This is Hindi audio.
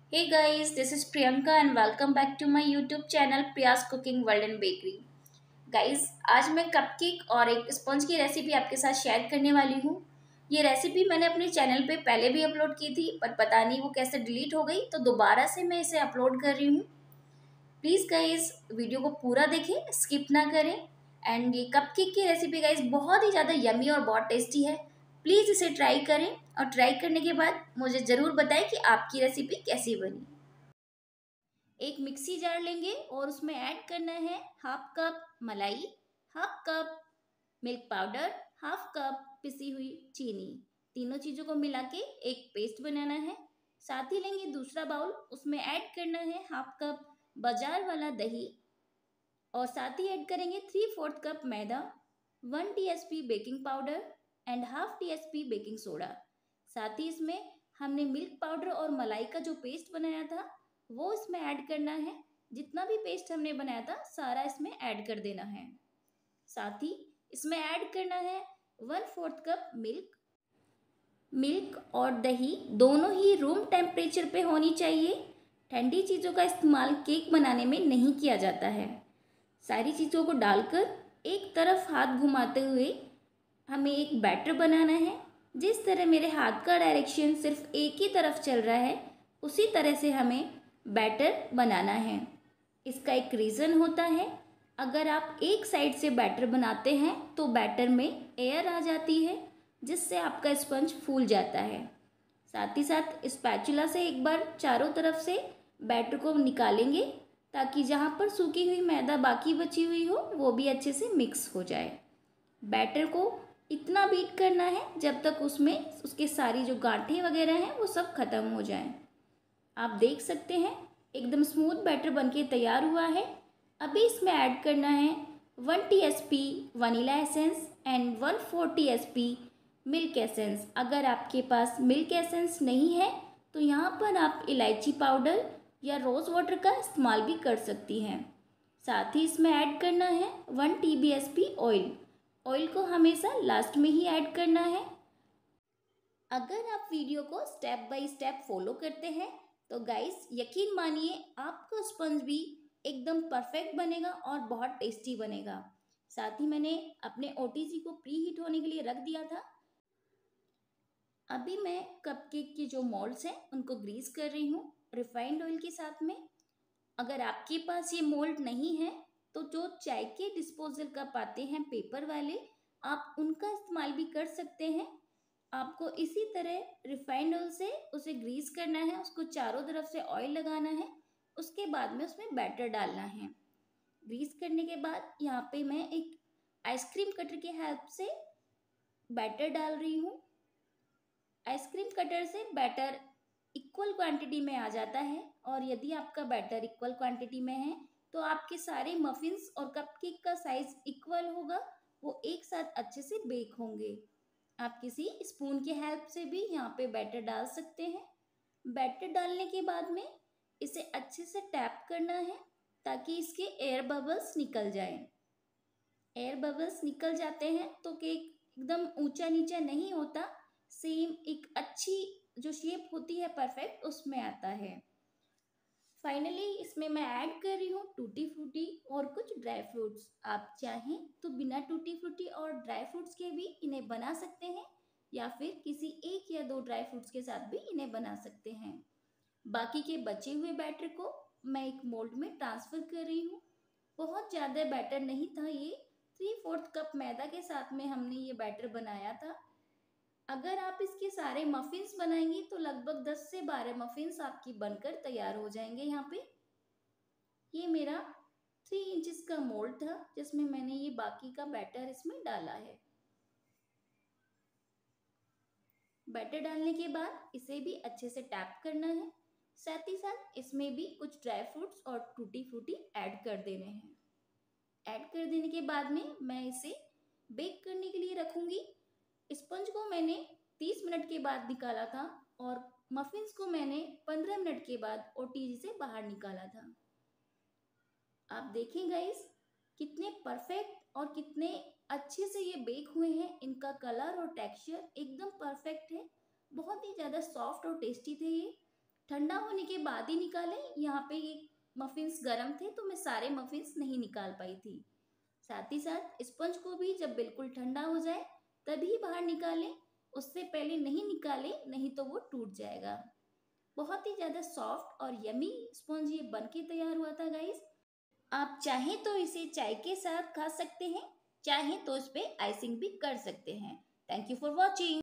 Hey guys, this is Priyanka and welcome back to my YouTube channel Priya's Cooking World and Bakery. Guys, आज मैं कपकेक और एक स्पंज की रेसिपी आपके साथ शेयर करने वाली हूँ। ये रेसिपी मैंने अपने चैनल पे पहले भी अपलोड की थी, पर पता नहीं वो कैसे डिलीट हो गई, तो दोबारा से मैं इसे अपलोड कर रही हूँ। प्लीज़ गाइस, वीडियो को पूरा देखें, स्किप ना करें। एंड ये कपकेक की रेसिपी गाइस बहुत ही ज़्यादा यमी और बहुत टेस्टी है। प्लीज़ इसे ट्राई करें और ट्राई करने के बाद मुझे ज़रूर बताएं कि आपकी रेसिपी कैसी बनी। एक मिक्सी जार लेंगे और उसमें ऐड करना है हाफ कप मलाई, half cup milk powder, half cup पिसी हुई चीनी। तीनों चीज़ों को मिला के एक पेस्ट बनाना है। साथ ही लेंगे दूसरा बाउल, उसमें ऐड करना है हाफ कप बाजार वाला दही और साथ ही ऐड करेंगे 3/4 कप मैदा, 1 TSP baking powder and half TSP baking soda. साथ ही इसमें हमने मिल्क पाउडर और मलाई का जो पेस्ट बनाया था वो इसमें ऐड करना है। जितना भी पेस्ट हमने बनाया था सारा इसमें ऐड कर देना है। साथ ही इसमें ऐड करना है 1/4 कप मिल्क। मिल्क और दही दोनों ही रूम टेम्परेचर पे होनी चाहिए। ठंडी चीज़ों का इस्तेमाल केक बनाने में नहीं किया जाता है। सारी चीज़ों को डालकर एक तरफ हाथ घुमाते हुए हमें एक बैटर बनाना है। जिस तरह मेरे हाथ का डायरेक्शन सिर्फ एक ही तरफ चल रहा है, उसी तरह से हमें बैटर बनाना है। इसका एक रीज़न होता है, अगर आप एक साइड से बैटर बनाते हैं तो बैटर में एयर आ जाती है, जिससे आपका स्पंज फूल जाता है। साथ ही साथ स्पैचुला से एक बार चारों तरफ से बैटर को निकालेंगे, ताकि जहाँ पर सूखी हुई मैदा बाकी बची हुई हो वो भी अच्छे से मिक्स हो जाए। बैटर को इतना बीट करना है जब तक उसमें उसके सारी जो गांठें वगैरह हैं वो सब खत्म हो जाएं। आप देख सकते हैं एकदम स्मूथ बैटर बनके तैयार हुआ है। अभी इसमें ऐड करना है 1 TSP vanilla essence and 1/4 TSP milk essence. अगर आपके पास मिल्क एसेंस नहीं है तो यहाँ पर आप इलायची पाउडर या रोज़ वाटर का इस्तेमाल भी कर सकती हैं। साथ ही इसमें ऐड करना है 1 टीबीएसपी ऑयल। ऑयल को हमेशा लास्ट में ही ऐड करना है। अगर आप वीडियो को स्टेप बाय स्टेप फॉलो करते हैं तो गाइस यकीन मानिए आपका स्पंज भी एकदम परफेक्ट बनेगा और बहुत टेस्टी बनेगा। साथ ही मैंने अपने ओटीजी को प्री हीट होने के लिए रख दिया था। अभी मैं कपकेक के जो मोल्ड्स हैं उनको ग्रीस कर रही हूँ रिफाइंड ऑयल के साथ में। अगर आपके पास ये मोल्ड नहीं है तो जो चाय के डिस्पोजल कप आते हैं पेपर वाले, आप उनका इस्तेमाल भी कर सकते हैं। आपको इसी तरह रिफाइंड ऑयल से उसे ग्रीस करना है, उसको चारों तरफ से ऑयल लगाना है, उसके बाद में उसमें बैटर डालना है। ग्रीस करने के बाद यहाँ पे मैं एक आइसक्रीम कटर की हेल्प से बैटर डाल रही हूँ। आइसक्रीम कटर से बैटर इक्वल क्वांटिटी में आ जाता है और यदि आपका बैटर इक्वल क्वांटिटी में है तो आपके सारे मफिन्स और कपकेक का साइज इक्वल होगा, वो एक साथ अच्छे से बेक होंगे। आप किसी स्पून की हेल्प से भी यहाँ पे बैटर डाल सकते हैं। बैटर डालने के बाद में इसे अच्छे से टैप करना है ताकि इसके एयर बबल्स निकल जाएं। एयर बबल्स निकल जाते हैं तो केक एकदम ऊंचा नीचा नहीं होता, सेम एक अच्छी जो शेप होती है परफेक्ट उसमें आता है। फाइनली इसमें मैं ऐड कर रही हूँ टूटी फ्रूटी और कुछ ड्राई फ्रूट्स। आप चाहें तो बिना टूटी फ्रूटी और ड्राई फ्रूट्स के भी इन्हें बना सकते हैं, या फिर किसी एक या दो ड्राई फ्रूट्स के साथ भी इन्हें बना सकते हैं। बाकी के बचे हुए बैटर को मैं एक मोल्ड में ट्रांसफ़र कर रही हूँ। बहुत ज़्यादा बैटर नहीं था ये, 3/4 कप मैदा के साथ में हमने ये बैटर बनाया था। अगर आप इसके सारे मफ़िन्स बनाएंगी तो लगभग 10 से 12 मफ़िन्स आपकी बनकर तैयार हो जाएंगे। यहाँ पे ये मेरा 3 इंचेस का मोल्ड था जिसमें मैंने ये बाकी का बैटर इसमें डाला है। बैटर डालने के बाद इसे भी अच्छे से टैप करना है। साथ ही साथ इसमें भी कुछ ड्राई फ्रूट्स और टूटी फ्रूटी ऐड कर देने हैं। ऐड कर देने के बाद में मैं इसे बेक करने के लिए रखूँगी। स्पंज को मैंने 30 मिनट के बाद निकाला था और मफ़िन्स को मैंने 15 मिनट के बाद ओटीजी से बाहर निकाला था। आप देखें गाइस कितने परफेक्ट और कितने अच्छे से ये बेक हुए हैं। इनका कलर और टेक्सचर एकदम परफेक्ट है, बहुत ही ज़्यादा सॉफ्ट और टेस्टी थे ये। ठंडा होने के बाद ही निकालें। यहाँ पे ये मफिन्स गर्म थे तो मैं सारे मफिन्स नहीं निकाल पाई थी। साथ ही साथ स्पंज को भी जब बिल्कुल ठंडा हो जाए तभी बाहर निकालें, उससे पहले नहीं निकालें, नहीं तो वो टूट जाएगा। बहुत ही ज़्यादा सॉफ्ट और यमी स्पंज ये बन के तैयार हुआ था गाइस। आप चाहें तो इसे चाय के साथ खा सकते हैं, चाहें तो इस पे आइसिंग भी कर सकते हैं। Thank you for watching.